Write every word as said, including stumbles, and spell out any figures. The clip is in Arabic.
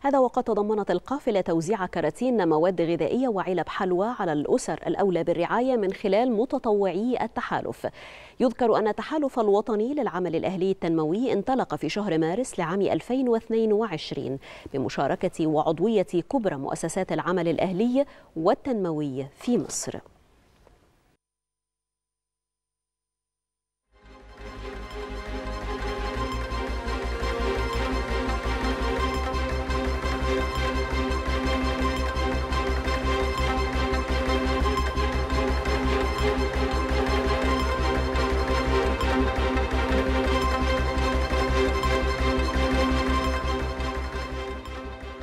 هذا وقد تضمنت القافلة توزيع كراتين مواد غذائية وعلب حلوى على الأسر الأولى بالرعاية من خلال متطوعي التحالف. يذكر أن التحالف الوطني للعمل الأهلي التنموي انطلق في شهر مارس لعام ألفين واثنين وعشرين بمشاركة وعضوية كبرى مؤسسات العمل الأهلي والتنموي في مصر.